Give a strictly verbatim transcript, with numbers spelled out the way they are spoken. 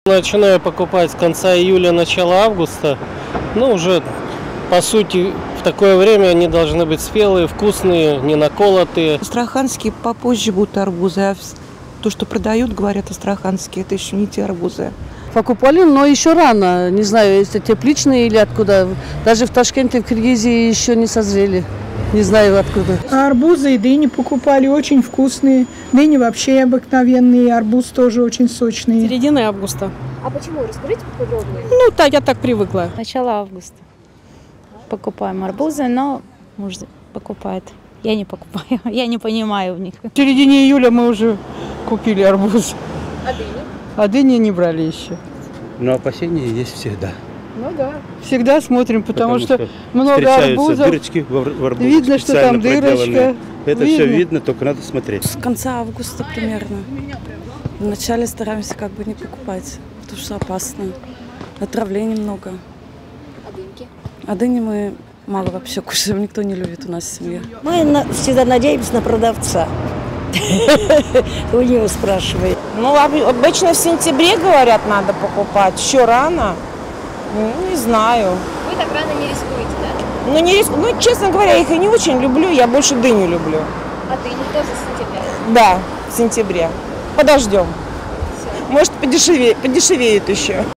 Начинаю покупать с конца июля, начала августа. Ну, уже, по сути, в такое время они должны быть спелые, вкусные, не наколотые. Астраханские попозже будут арбузы, а то, что продают, говорят, астраханские, это еще не те арбузы. Покупали, но еще рано. Не знаю, это тепличные или откуда. Даже в Ташкенте, в Киргизии еще не созрели. Не знаю откуда. А арбузы и дыни покупали, очень вкусные. Дыни вообще обыкновенные, арбуз тоже очень сочный. Середина августа. А почему? Расскажите поподробнее. Ну, так, я так привыкла. Начало августа. Покупаем арбузы, но муж покупает. Я не покупаю, я не понимаю в них. В середине июля мы уже купили арбуз. А дыни? А дыни не брали еще. Но опасения есть всегда. Ну да. Всегда смотрим, потому, потому что, что много арбузов. Дырочки в арбузе, видно, что там дырочка. Это видно. все видно, только надо смотреть. С конца августа примерно. Вначале стараемся как бы не покупать, потому что опасно. Отравлений много. А дыньки? А дыни мы мало вообще кушаем, никто не любит у нас в семье. Мы всегда надеемся на продавца. У него спрашивает. Ну, обычно в сентябре, говорят, надо покупать. Еще рано. Ну, не знаю. Вы так рано не рискуете, да? Ну, не риск... ну, честно говоря, я их и не очень люблю. Я больше дыню люблю. А дыни тоже с сентября? Да, в сентябре. Подождем. Может, подешевеет, подешевеет еще.